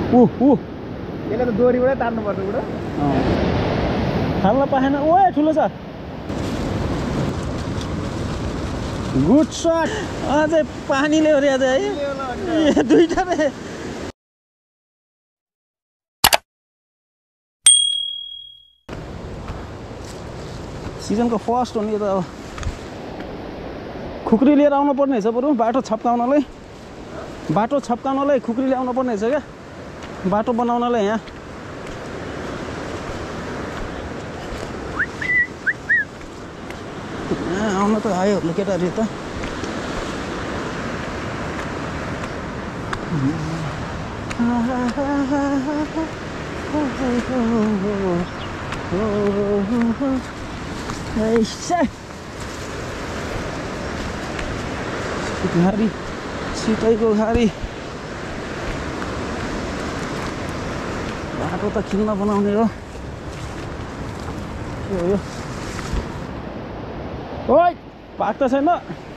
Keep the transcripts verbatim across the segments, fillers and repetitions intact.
ऊ ऊ यसले त दोरीबाटै तान्नुपर्छ बुढो। हाल्न पाएन। ओए ठुलो छ। Good shot. अझै पानीले हो रे अझै है दुईटा रे। सिजनको फर्स्ट हो नि यो त। अब खुकुरी लिएर आउनु पर्ने रहेछ बरु बाटो छप्काउनलाई। बाटो छप्काउनलाई खुकुरी ल्याउनु पर्ने रहेछ क्या बाटो बनाउनलाई। यहाँ आउन त आयो केटाहरू त। घारी सितैको घारी बाटो त किन बनाउने हो के हो यो। ओइ पाक्छ छैन।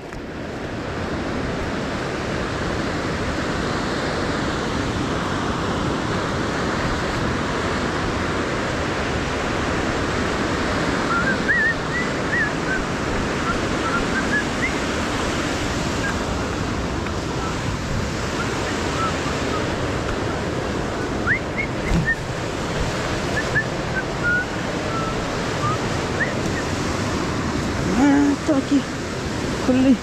खुल्ली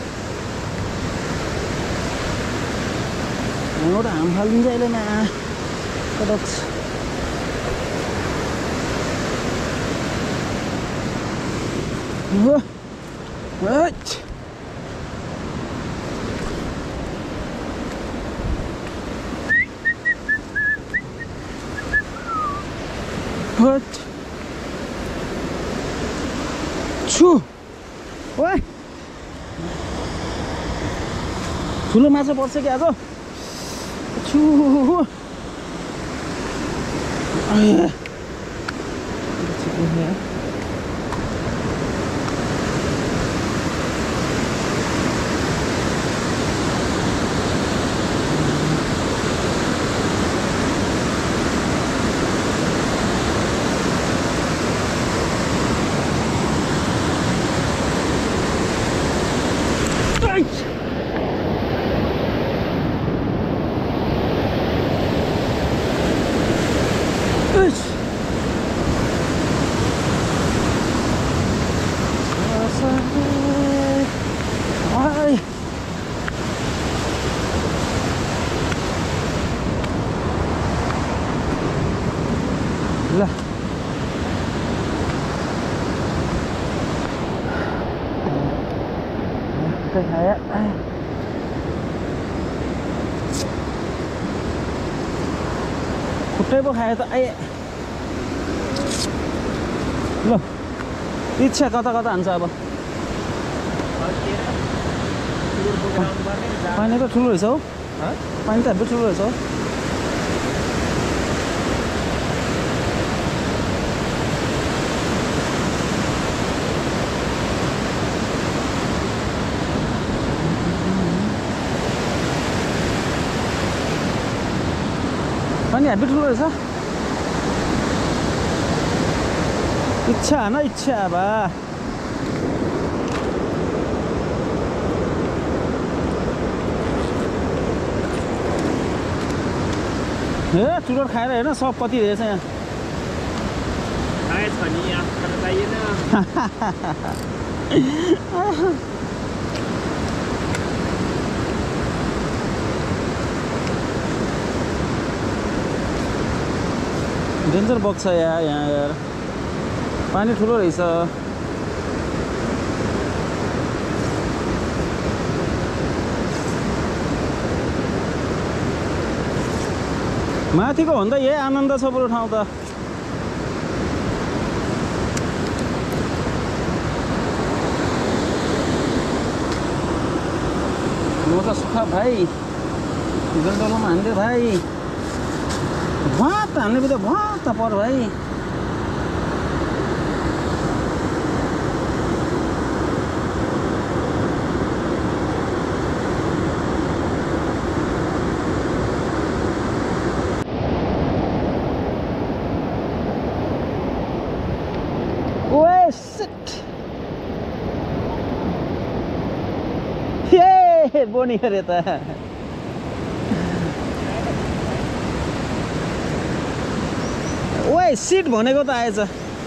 एउटा हाम फालिदिन्छ अहिले न कडक्स। हो हट हट छु। ओए ठुलो माछा पर्छ कि आज। छु ल खाया खुट्टै पो खायो त आए। ल इच्छा कता कता हान्छ अब। पानी त ठुलो रहेछ हौ। पानी त हेब्बी ठुलो रहेछ हौ। पानी हेब्बी ठुलो रहेछ। इच्छा न इच्छा बा ए चुरोट खाएर हेर्न सब कति रहेछ यहाँ। खाएछ नि यहाँ चाहिएन। डेन्जर बग्छ यार यहाँ यार पानी ठुलो रहेछ। माथिको भन्दा यही आनन्द छ बरु ठाउँ त। म त सुखा भाइ गल्डोलोमा हान्दै भाइ भात हान्ने बित्तिकै भात त पर भाइ। बोनी अरे त ओए सिट भनेको त आएछ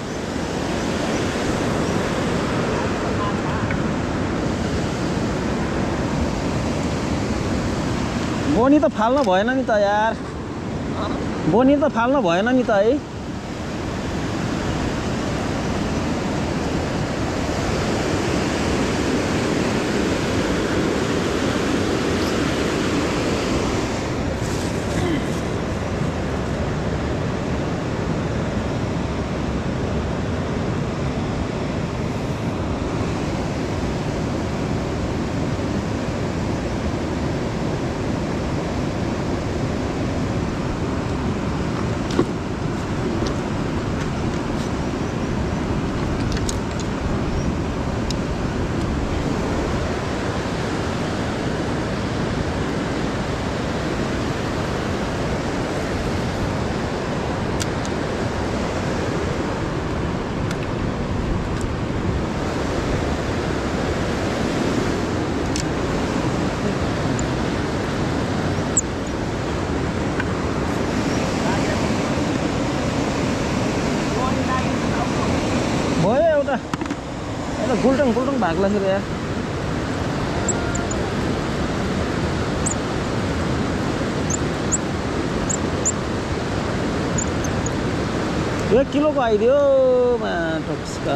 बोनी त फाल्न भएन नि त यार बोनी त फाल्न भएन नि त है गुल्टङ गुल्टङ भाग्ला छ यार एक किलोको आइदियो माटोक्सका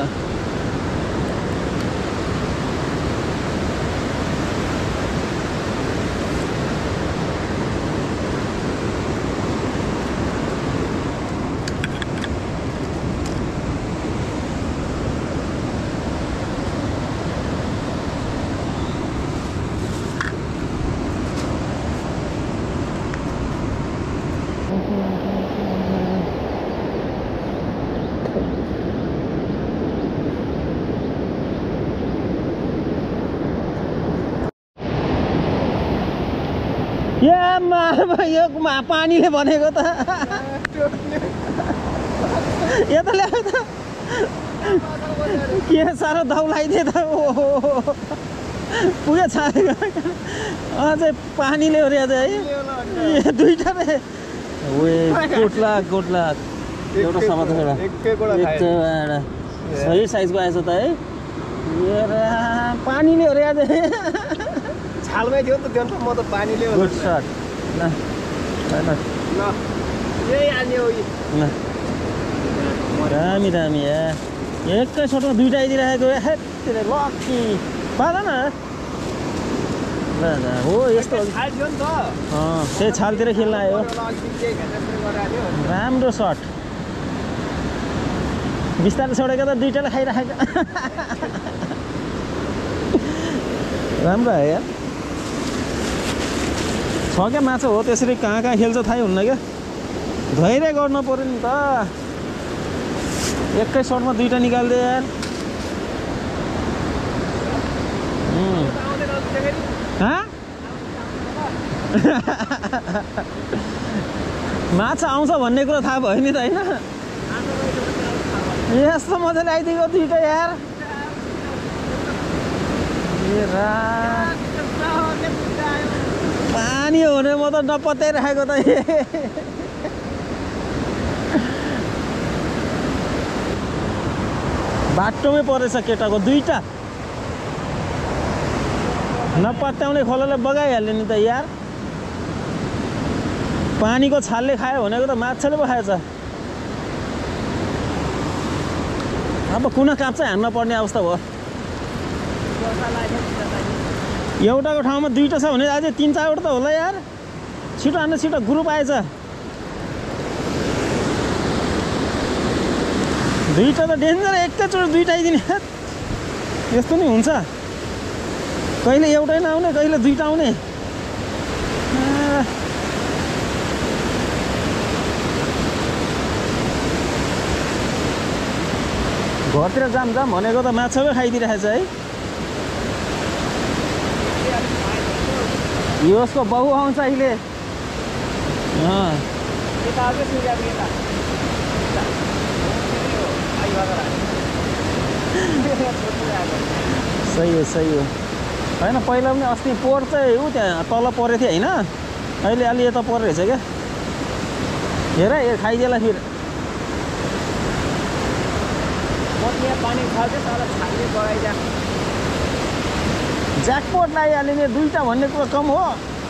यो पानीले भनेको त यता ल्याउ त के साह्रो दौलाइदिए त ओहो पुगे छाडेको अझै पानीले ओर्या चाहिँ है दुईटा रे ओए गोटला गोटला एउटा समातेर एउटा सही साइजको आएछ त है पानीले ओर्या चाहिँ छालमै थियो त त्यो म त पानीले गुड शट ल ल यही आने हो ल दामी दामी या एकै सटमा दुईटा आइदिरहेको हेत्तेरे लकी बाँध न ल हो यस्तो छाल थियो नि त अँ त्यही छालतिर खेल्न आयो राम्रो सट बिस्तारै छोडेको त दुईटाले खाइराखेको राम्रो है यार छ क्या माछा हो त्यसरी कहाँ कहाँ खेल्छ थाहै हुन्न क्या धैर्य गर्नु पर्यो नि त एकै सटमा दुईटा निकाल्दे यार माछा आउँछ भन्ने कुरा थाहा भयो नि त होइन यस्तो मजाले आइदिएको दुईटा यार पानी हो भने म त नपत्याइराखेको त बाटोमै परेछ केटाको दुईटा नपत्याउने खोलाले बगाइहाल्यो नि त यार पानीको छालले खायो भनेको त माछाले पो खाएछ अब कुना काप्चा हान्न पर्ने अवस्था भयो एउटाको ठाउँमा दुईटा छ भने अझै तिन चारवटा त होला यार छिटो हान्न छिटो ग्रुप आएछ दुईटा त डेन्जर एकैचोटि दुईटा आइदिने यस्तो नि हुन्छ कहिले एउटै नआउने कहिले दुईटा आउने घरतिर जाम जाम भनेको त माछाकै खाइदिइरहेछ है यसको बहु आउँछ अहिले सही हो सही हो होइन पहिला पनि अस्ति पोहोर चाहिँ ऊ त्यहाँ तल परेको थियो होइन अहिले अलि यता परेको रहेछ क्या हेर यो खाइदिएला फेरि यहाँ पानी छ कि तर छाल्ने गइजा ज्याकपोट लगाइहाल्यो नि दुईवटा भन्ने कुरा कम हो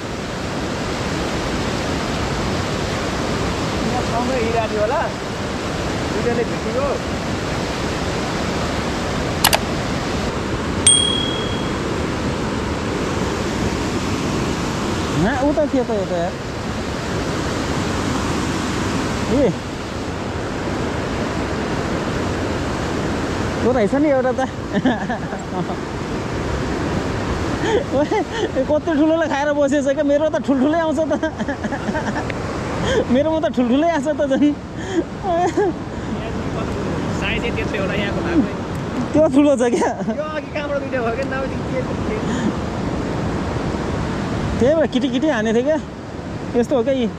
सँगै हिँडिरहेको होला दुईजनै भेटियो न उता थियो त यता यार ए त्यो रहेछ नि एउटा त कति ठुलोले खाएर बसेछ क्या मेरो त ठुल्ठुलै आउँछ त मेरोमा त ठुल्ठुलै आउँछ त झन् त्यो ठुलो छ क्या त्यही भएर किटी किटी हानेको थियो क्या यस्तो हो क्या यी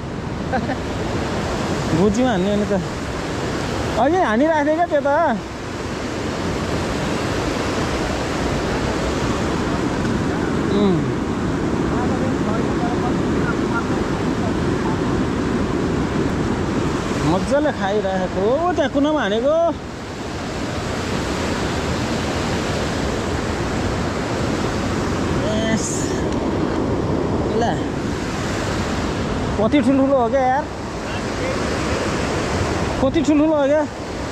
भुजीमा हान्ने भने त अघि हानिरहेको थियो क्या त्यो त मजाले खाइरहेको हो त्यहाँ कुनामा हानेको ल कति ठुल्ठुलो हो क्या यार कति ठुल्ठुलो हो क्या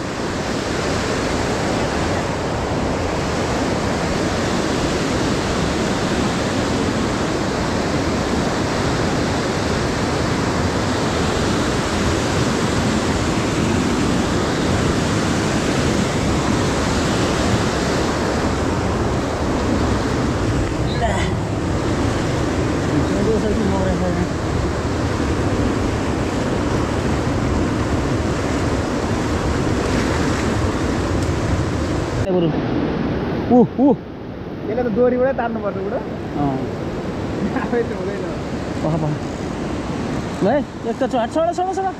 ऊ ऊ यसले त डोरीबाटै तान्नुपर्छ बुढो आफै त हुँदैन पख पख ल है एक त छोड छोड छोड छोड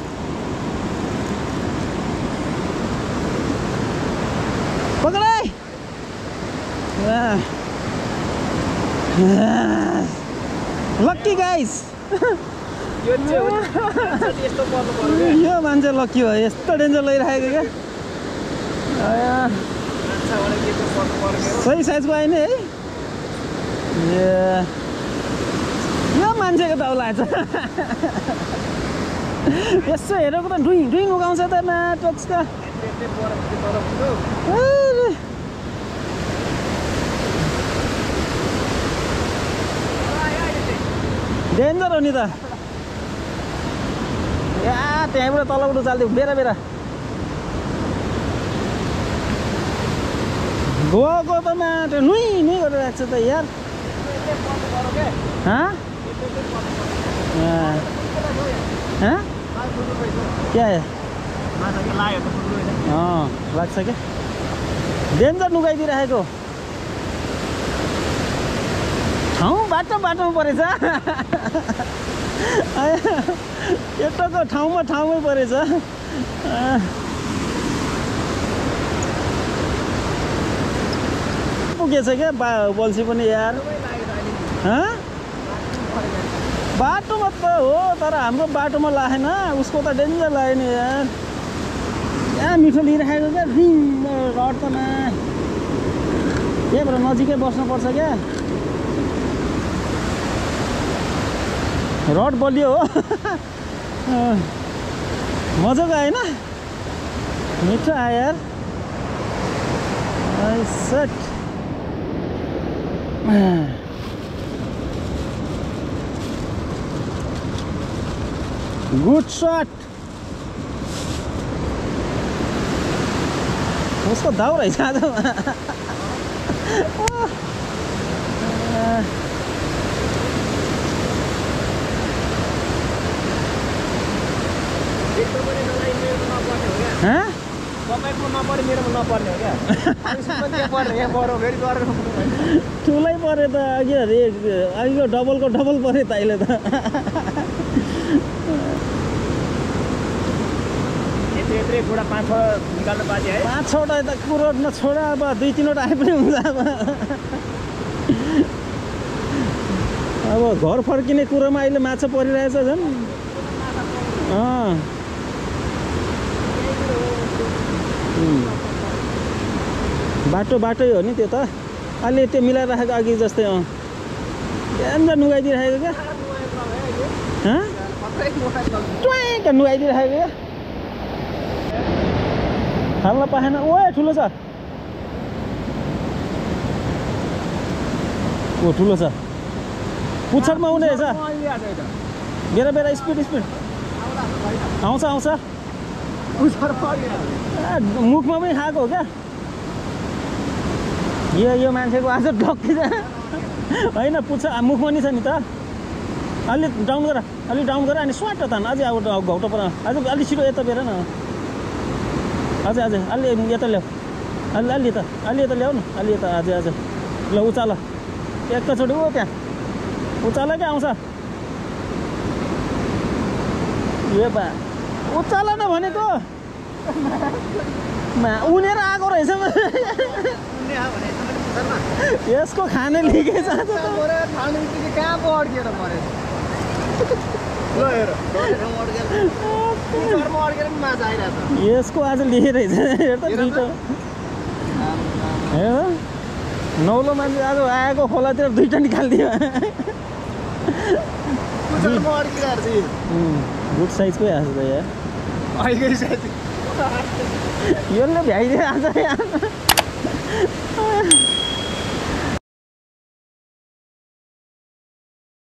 पकड लक्की गाइस यो चाहिँ यस्तो पर्नु पर्यो यो मान्छे लक्की हो यस्तो डेन्जर लैराखेको क्या सही साइजको आयो नि है ए यो मान्छेको त लाग्छ यसो हेरेको त डुइङ डुइङ उगाउँछ त नाटक्सका डेन्जर हो नि त या त्यहाँबाट तलबाट चाल्दियो बेरा बेरा गएको त माटो नुई नुई गरेर राख्छ त यार क्या लाग्छ क्या डेन्जर नुगाइदिइराखेको ठाउँ बाटो बाटोमा परेछ यताको ठाउँमा ठाउँमै परेछ पुगेछ क्या बा बल्छी पनि यार बाटोमा त हो तर हाम्रो बाटोमा लागेन उसको त डेन्जर लाग्यो नि यार यहाँ मिठो लिइराखेको क्या रिङ रड त न त्यही भएर नजिकै बस्नुपर्छ क्या रड बलियो हो मजाको आएन मिठो आयो यार सेट गुड शट उसको दाउ रहेछ आज ठुलै पऱ्यो त अघि अघिको डबलको डबल पऱ्यो त अहिले त पाँच छवटा त कुरो नछोडा अब दुई तिनवटा आए पनि हुन्छ अब अब घर फर्किने कुरोमा अहिले माछा परिरहेछ झन् अँ बाटो बाटै हो नि त्यो त अलि त्यो मिलाएर राखेको अघि जस्तै अँ त्यहाँनिर नुहाइदिइराखेको क्या ट्वाइका नुहाइदिइराखेको क्या खाल्न पाएन ओ ठुलो छ ओ ठुलो छ पुच्छरमा आउने रहेछ बेला बेला स्पिड स्पिड आउँछ आउँछ मुखमा पनि खाएको हो क्या यो यो मान्छेको आज ढक्की छ होइन पुच्छ मुखमा नि छ नि त अलि डाउन गर अलि डाउन गर अनि स्वाट तान अझै अब घौटो पर अझ अलि छिटो यता बेर न अझै अझै अलि यता ल्याऊ अलि अलि यता अलि यता ल्याऊ न अलि यता अझै अझै ल उचाल एकैचोटि हो त्यहाँ उचाल क्या आउँछ ए बा उचाल न भनेको उनेर आएको रहेछ यसको खाने लिकेज यसको आज लिएर हेर नौलो मान्छे आज आएको खोलातिर दुईटा निकालिदियो गुड साइजकै आएको छ यार यसले भ्याइदिएर आज